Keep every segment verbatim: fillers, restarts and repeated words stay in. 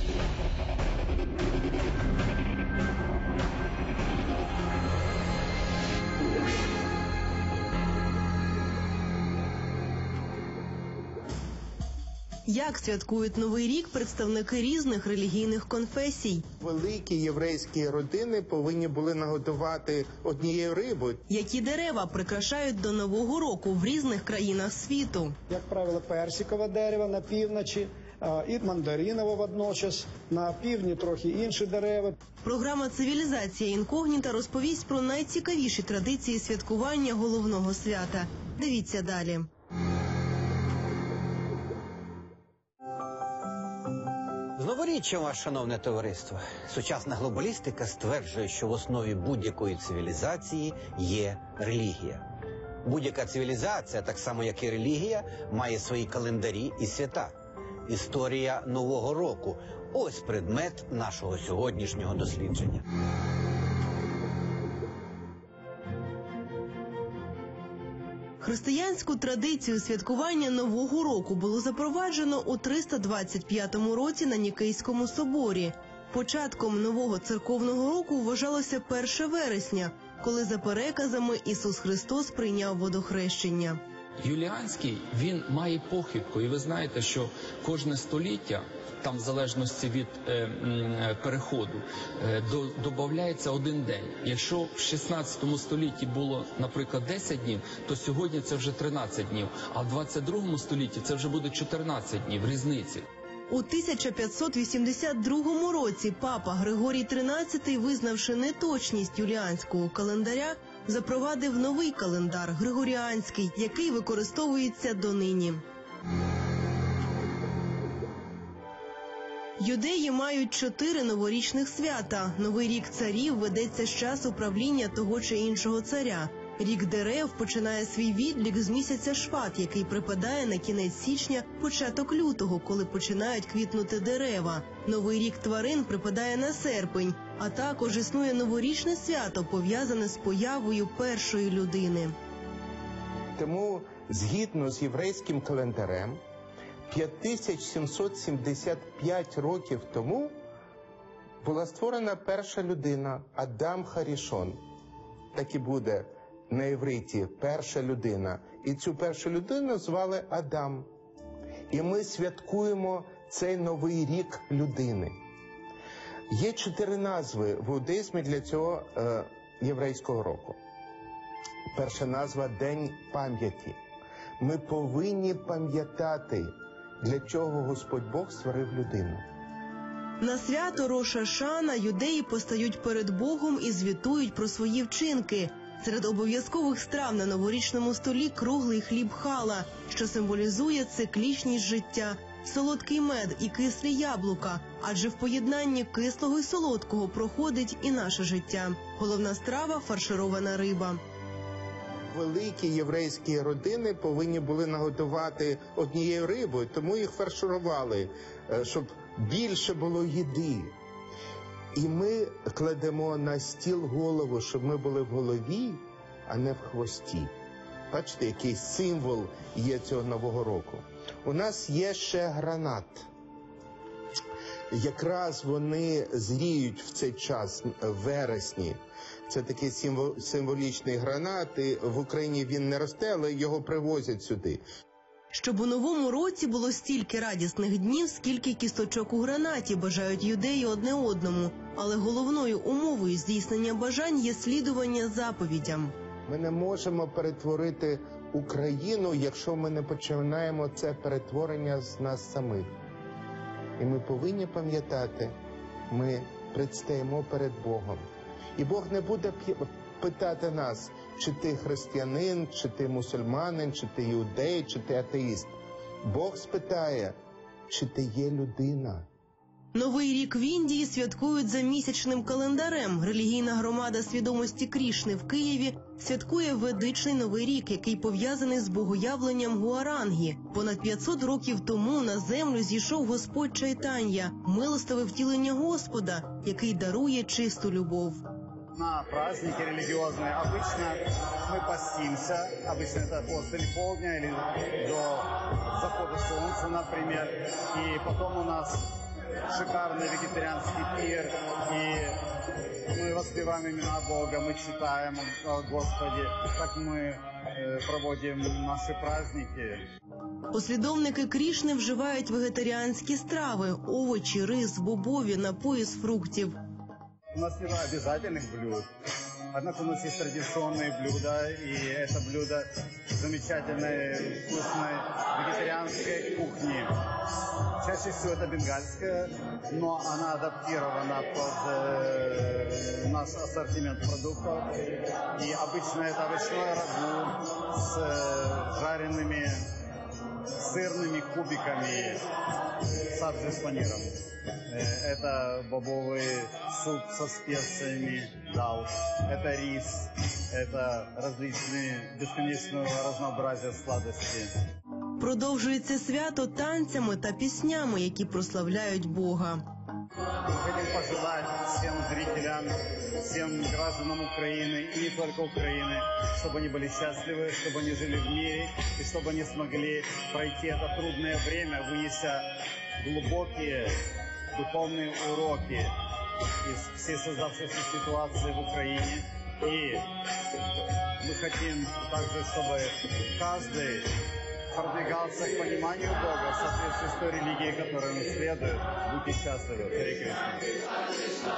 Як святкують Новий рік представники різних релігійних конфесій? Великі єврейські родини повинні були нагодувати однією рибою. Які дерева прикрашають до Нового року в різних країнах світу? Як правило, персикове дерево на півночі, і мандаринове водночас, на півдні трохи інші дерева. Програма «Цивілізація інкогніта» розповість про найцікавіші традиції святкування головного свята. Дивіться далі. З новоріччям вас, шановне товариство. Сучасна глобалістика стверджує, що в основі будь-якої цивілізації є релігія. Будь-яка цивілізація, так само як і релігія, має свої календарі і свята. Історія Нового року – ось предмет нашого сьогоднішнього дослідження. Християнську традицію святкування Нового року було запроваджено у триста двадцять п'ятому році на Нікейському соборі. Початком нового церковного року вважалося перше вересня, коли за переказами Ісус Христос прийняв водохрещення. Юліанський, він має похибку, і ви знаєте, що кожне століття, там в залежності від е, е, переходу, е, до, додається один день. Якщо в шістнадцятому столітті було, наприклад, десять днів, то сьогодні це вже тринадцять днів, а в двадцять другому столітті це вже буде чотирнадцять днів, різниці. У тисяча п'ятсот вісімдесят другому році папа Григорій тринадцятий, визнавши неточність юліанського календаря, запровадив новий календар – Григоріанський, який використовується донині. Юдеї мають чотири новорічних свята. Новий рік царів ведеться з часу правління того чи іншого царя. Рік дерев починає свій відлік з місяця Шват, який припадає на кінець січня, початок лютого, коли починають квітнути дерева. Новий рік тварин припадає на серпень, а також існує новорічне свято, пов'язане з появою першої людини. Тому, згідно з єврейським календарем, п'ять тисяч сімсот сімдесят п'ять років тому була створена перша людина – Адам Харішон. Так і буде на івриті перша людина. І цю першу людину звали Адам. І ми святкуємо цей новий рік людини. Є чотири назви в іудаїзмі для цього е, єврейського року. Перша назва – День пам'яті. Ми повинні пам'ятати, для чого Господь Бог створив людину. На свято Рош ха-Шана юдеї постають перед Богом і звітують про свої вчинки. Серед обов'язкових страв на новорічному столі круглий хліб хала, що символізує циклічність життя, солодкий мед і кислі яблука, адже в поєднанні кислого і солодкого проходить і наше життя. Головна страва – фарширована риба. Великі єврейські родини повинні були нагодувати однією рибою, тому їх фарширували, щоб більше було їди. І ми кладемо на стіл голову, щоб ми були в голові, а не в хвості. Бачите, який символ є цього Нового року. У нас є ще гранат. Якраз вони зріють в цей час, в вересні. Це такий символ, символічний гранат, і в Україні він не росте, але його привозять сюди. Щоб у новому році було стільки радісних днів, скільки кісточок у гранаті, бажають юдеї одне одному. Але головною умовою здійснення бажань є слідування заповідям. Ми не можемо перетворити Україну, якщо ми не починаємо це перетворення з нас самих. І ми повинні пам'ятати, ми предстаємо перед Богом. І Бог не буде питати нас, чи ти християнин, чи ти мусульманин, чи ти іудей, чи ти атеїст. Бог спитає, чи ти є людина. Новий рік в Індії святкують за місячним календарем. Релігійна громада свідомості Крішни в Києві святкує ведичний Новий рік, який пов'язаний з богоявленням Гуарангі. Понад п'ятсот років тому на землю зійшов Господь Чайтанья, милостиве втілення Господа, який дарує чисту любов. На праздники религиозные обычно мы постимся, обычно это после полдня или до захода солнца, например, и потом у нас шикарный вегетарианский пир, и мы воспеваем имена Бога, мы читаем о Господе, так мы э, проводим наши праздники. Послідовники Крішни вживають вегетаріанські страви – овочі, рис, бобові, напої з фруктів. У нас нет обязательных блюд. Однако у нас есть традиционные блюда, и это блюдо замечательной, вкусной вегетарианской кухни. Чаще всего это бенгальская, но она адаптирована под э, наш ассортимент продуктов. И обычно это овощное рагу с э, жареными сырными кубиками сабжи с паниром. Это бобовый суп со специями, дал. Это рис, это различные бесконечного разнообразия сладостей. Продовжується свято танцями та піснями, які прославляють Бога. Мы хотим пожелать всем зрителям, всем гражданам Украины и не только Украины, чтобы они были счастливы, чтобы они жили в мире и чтобы они смогли пройти это трудное время, вынеся глубокие духовные уроки из всей создавшейся ситуации в Украине. И мы хотим также, чтобы каждый продвигался к пониманию Бога в соответствии с той религией, которой он следует. Будьте счастливы. Харе Кришна.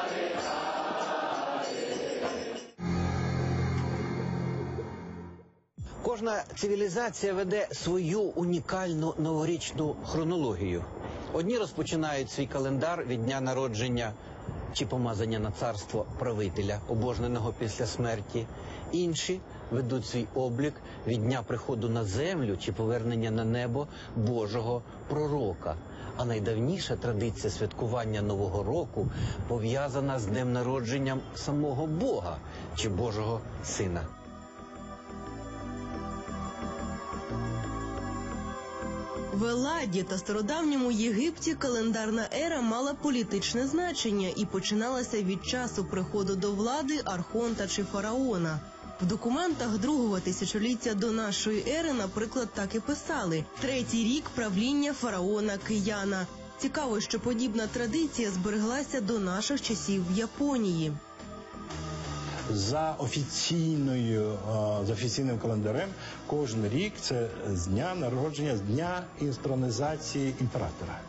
Кожна цивілізація веде свою унікальну новорічну хронологію. Одні розпочинають свій календар від дня народження чи помазання на царство правителя, обожненого після смерті. Інші ведуть свій облік від дня приходу на землю чи повернення на небо Божого пророка. А найдавніша традиція святкування Нового року пов'язана з днем народженням самого Бога чи Божого Сина. В Еладі та стародавньому Єгипті календарна ера мала політичне значення і починалася від часу приходу до влади архонта чи фараона. В документах другого тисячоліття до нашої ери, наприклад, так і писали – третій рік правління фараона Кияна. Цікаво, що подібна традиція збереглася до наших часів в Японії. За офіційною, за офіційним календарем кожен рік це з дня народження, з дня інстронізації імператора.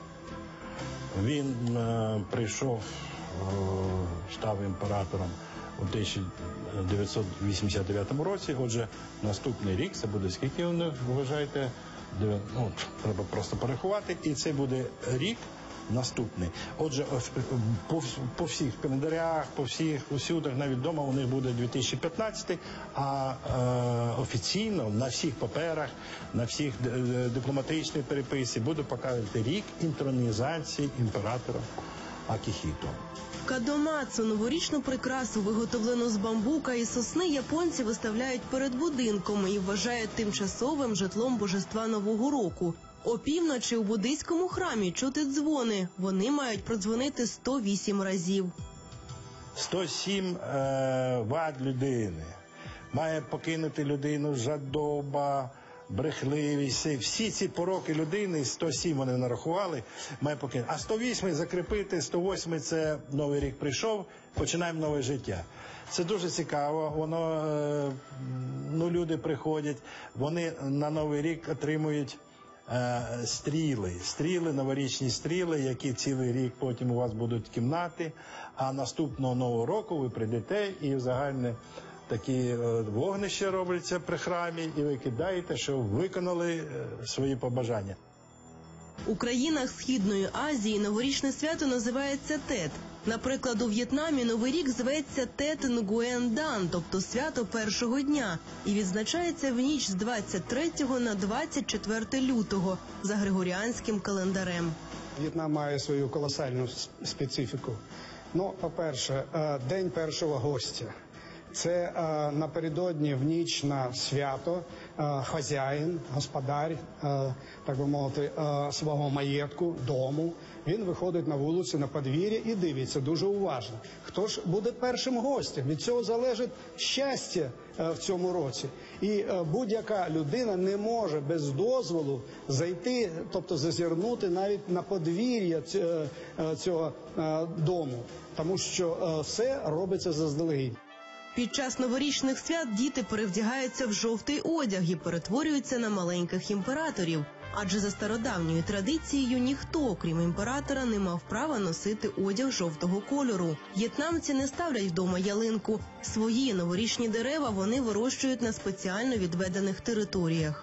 Він е, прийшов, е, став імператором у тисяча дев'ятсот вісімдесят дев'ятому році. Отже, наступний рік, це буде скільки ви вважаєте? Ну, треба просто порахувати. І це буде рік наступний. Отже, по, по всіх календарях, по всіх усюдах, навіть вдома у них буде дві тисячі п'ятнадцятий, а е, офіційно на всіх паперах, на всіх дипломатичних переписі буде показувати рік інтронізації імператора Акіхіто. Кадомацу – новорічну прикрасу, виготовлену з бамбука і сосни, японці виставляють перед будинком і вважають тимчасовим житлом божества Нового року. Опівночі у буддийському храмі чути дзвони. Вони мають продзвонити сто вісім разів. сто сім е, вад людини. Має покинути людину жадоба, брехливість. Всі ці пороки людини, сто сім вони нарахували, має покинути. А сто вісім закріпити, сто восьмий це Новий рік прийшов, починаємо нове життя. Це дуже цікаво, воно, е, ну, люди приходять, вони на Новий рік отримують стріли, стріли, новорічні стріли, які цілий рік потім у вас будуть в кімнаті, а наступного Нового року ви прийдете і в загальне такі вогнища робляться при храмі, і ви кидаєте, що виконали свої побажання. У країнах Східної Азії новорічне свято називається Тет. Наприклад, у В'єтнамі Новий рік зветься Тет Нгуен Дан, тобто свято першого дня, і відзначається в ніч з двадцять третього на двадцять четверте лютого за григоріанським календарем. В'єтнам має свою колосальну специфіку. Ну, по-перше, День першого гостя. Це напередодні в ніч на свято, е, хазяїн, господар, е, так би мовити, е, свого маєтку, дому. Він виходить на вулицю, на подвір'я і дивиться дуже уважно. Хто ж буде першим гостем? Від цього залежить щастя е, в цьому році. І е, будь-яка людина не може без дозволу зайти, тобто зазирнути навіть на подвір'я цього е, дому, тому що е, все робиться заздалегідь. Під час новорічних свят діти перевдягаються в жовтий одяг і перетворюються на маленьких імператорів. Адже за стародавньою традицією ніхто, крім імператора, не мав права носити одяг жовтого кольору. В'єтнамці не ставлять вдома ялинку. Свої новорічні дерева вони вирощують на спеціально відведених територіях.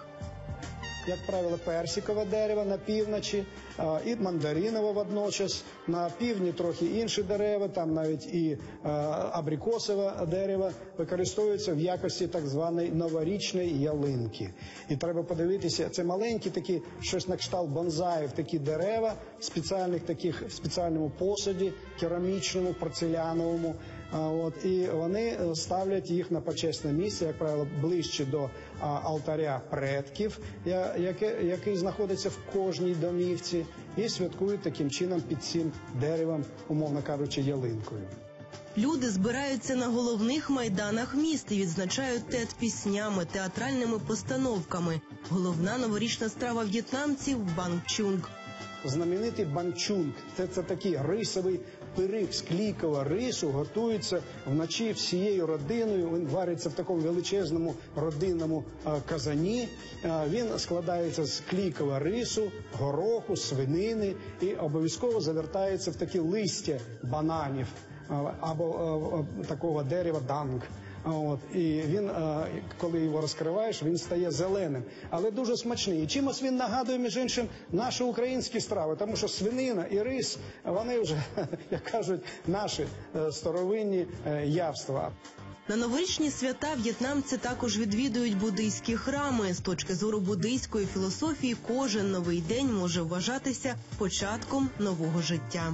Як правило, персикове дерево на півночі і мандаринове водночас. На півдні трохи інші дерева, там навіть і абрикосове дерево використовуються в якості так званої новорічної ялинки. І треба подивитися, це маленькі такі, щось на кшталт бонзаїв, такі дерева в спеціальних таких, в спеціальному посуді, керамічному, порцеляновому. От, і вони ставлять їх на почесне місце, як правило, ближче до а, алтаря предків, я, яке, який знаходиться в кожній домівці, і святкують таким чином під цим деревом, умовно кажучи, ялинкою. Люди збираються на головних майданах міста і відзначають тет піснями, театральними постановками. Головна новорічна страва в'єтнамців – банкчунг. Знаменитий банкчунг – це, це такий рисовий пиріг з клійкового рису, готується вночі всією родиною. Він вариться в такому величезному родинному а, казані. А, він складається з клійкового рису, гороху, свинини і обов'язково завертається в такі листя бананів а, або а, такого дерева данг. От, і він, коли його розкриваєш, він стає зеленим, але дуже смачний. І чимось він нагадує, між іншим, наші українські страви, тому що свинина і рис, вони вже, як кажуть, наші старовинні явства. На новорічні свята в'єтнамці також відвідують буддийські храми. З точки зору буддийської філософії, кожен новий день може вважатися початком нового життя.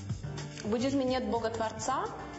В буддизме нет Бога-творца,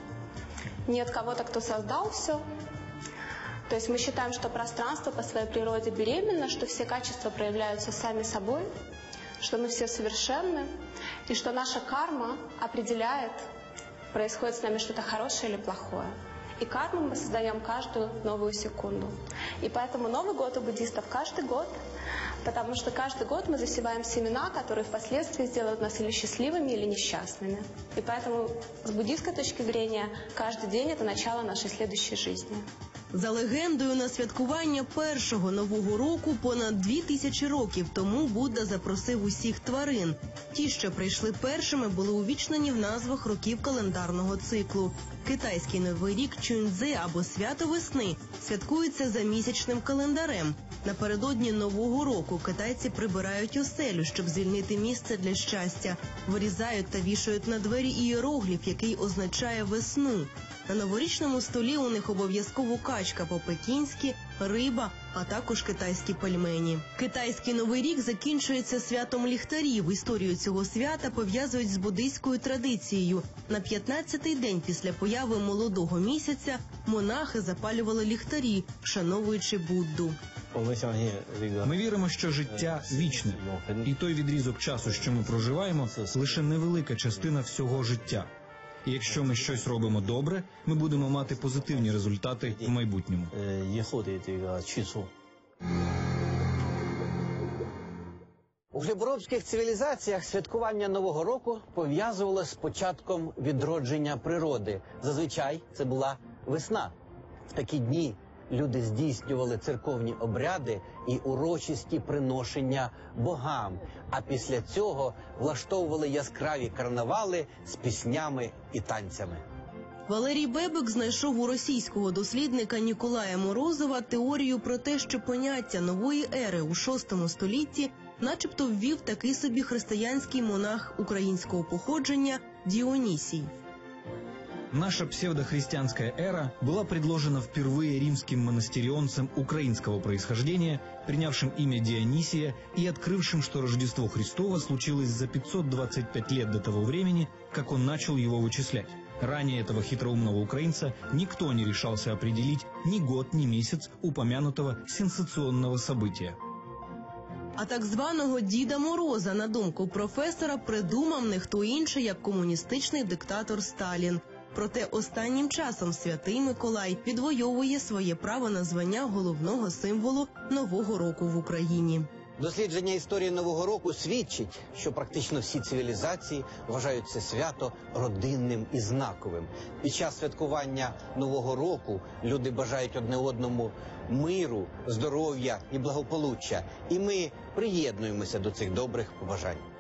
нет кого-то, кто создал все. То есть мы считаем, что пространство по своей природе беременно, что все качества проявляются сами собой, что мы все совершенны, и что наша карма определяет, происходит с нами что-то хорошее или плохое. И карму мы создаем каждую новую секунду. И поэтому Новый год у буддистов каждый год, потому что каждый год мы засеваем семена, которые впоследствии сделают нас или счастливыми, или несчастными. И поэтому с буддийской точки зрения каждый день – это начало нашей следующей жизни. За легендою, на святкування першого нового року понад дві тисячі років тому Будда запросив усіх тварин. Ті, що прийшли першими, були увічнені в назвах років календарного циклу. Китайський новий рік Чунцзе або свято весни святкується за місячним календарем. Напередодні Нового року китайці прибирають оселю, щоб звільнити місце для щастя. Вирізають та вішають на двері ієрогліф, який означає весну. На новорічному столі у них обов'язково качка по-пекінськи, риба, а також китайські пельмені. Китайський Новий рік закінчується святом ліхтарів. Історію цього свята пов'язують з буддийською традицією. На п'ятнадцятий день після появи молодого місяця монахи запалювали ліхтарі, вшановуючи Будду. Ми віримо, що життя вічне. І той відрізок часу, що ми проживаємо, лише невелика частина всього життя. І якщо ми щось робимо добре, ми будемо мати позитивні результати в майбутньому. У глиборобських цивілізаціях святкування Нового року пов'язувалося з початком відродження природи. Зазвичай це була весна. В такі дні люди здійснювали церковні обряди і урочисті приношення богам, а після цього влаштовували яскраві карнавали з піснями і танцями. Валерій Бебек знайшов у російського дослідника Ніколая Морозова теорію про те, що поняття нової ери у шостому столітті начебто ввів такий собі християнський монах українського походження Діонісій. Наша псевдохристианская эра была предложена впервые римским монастырионцем украинского происхождения, принявшим имя Дионисия и открывшим, что Рождество Христово случилось за пятьсот двадцать пять лет до того времени, как он начал его вычислять. Ранее этого хитроумного украинца никто не решался определить ни год, ни месяц упомянутого сенсационного события. А так званого Діда Мороза, на думку професора, придумав не хто інший, як комуністичний диктатор Сталін. Проте останнім часом Святий Миколай відвоює своє право на звання головного символу Нового року в Україні. Дослідження історії Нового року свідчить, що практично всі цивілізації вважають це свято родинним і знаковим. Під час святкування Нового року люди бажають одне одному миру, здоров'я і благополуччя. І ми приєднуємося до цих добрих побажань.